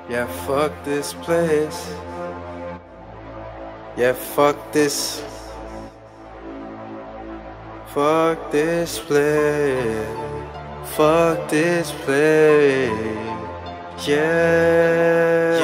Yeah, fuck this place. Yeah, fuck this. Fuck this place. Fuck this place. Yeah.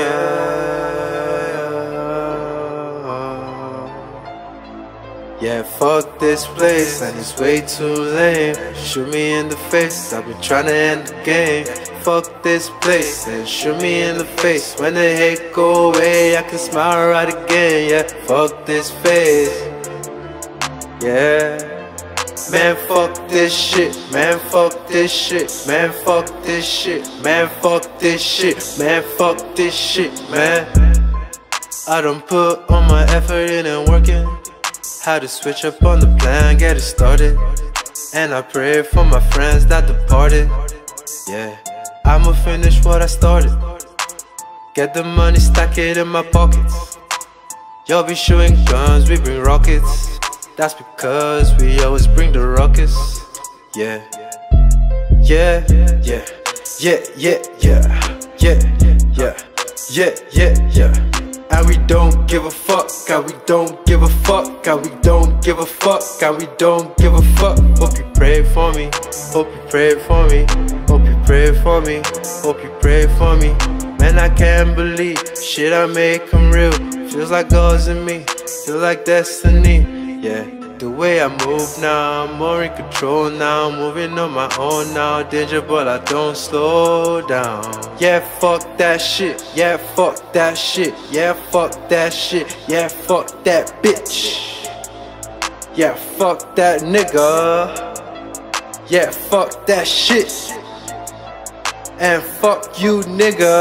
Yeah, fuck this place, and it's way too lame. Shoot me in the face, I've been trying to end the game. Fuck this place, and shoot me in the face. When the hate go away, I can smile right again. Yeah, fuck this face. Yeah. Man, fuck this shit. Man, fuck this shit. Man, fuck this shit. Man, fuck this shit. Man, fuck this shit, man. I done put all my effort in and working. Had to switch up on the plan, get it started. And I pray for my friends that departed. Yeah, I'ma finish what I started. Get the money, stack it in my pockets. Y'all be shooting guns, we bring rockets. That's because we always bring the ruckus. Yeah, yeah, yeah, yeah, yeah, yeah, yeah, yeah, yeah, yeah. And we don't give a fuck, and we don't give a fuck, and we don't give a fuck, and we don't give a fuck. Hope you pray for me, hope you pray for me, hope you pray for me, hope you pray for me. Man, I can't believe shit, I make them real. Feels like God's in me, feel like destiny. Yeah, the way I move now, I'm more in control now. Moving on my own now, danger but I don't slow down. Yeah, fuck that shit, yeah, fuck that shit. Yeah, fuck that shit, yeah, fuck that bitch. Yeah, fuck that nigga. Yeah, fuck that shit. And fuck you, nigga.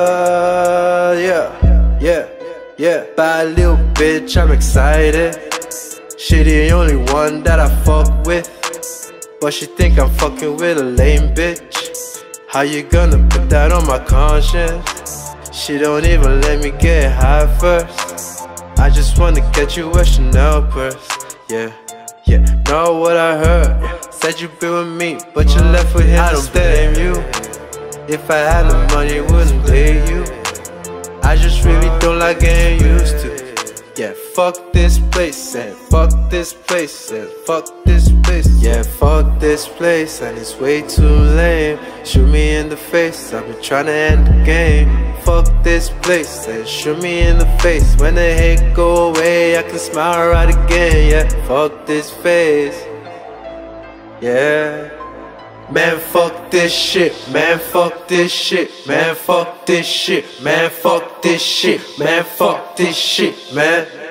Yeah, yeah, yeah. Bad little bitch, I'm excited. She the only one that I fuck with, but she think I'm fucking with a lame bitch. How you gonna put that on my conscience? She don't even let me get high first. I just wanna get you a Chanel purse. Yeah, yeah, know what I heard. Said you been with me, but you left with him. I don't blame you. If I had the money, wouldn't pay you. I just really don't like getting used to. Yeah, fuck this place, and fuck this place, and fuck this place. Yeah, fuck this place, and it's way too lame. Shoot me in the face, I've been trying to end the game. Fuck this place, and shoot me in the face. When the hate go away, I can smile right again. Yeah, fuck this face. Yeah. Man, fuck this shit, man, fuck this shit, man, fuck this shit, man, fuck this shit, man, fuck this shit, man.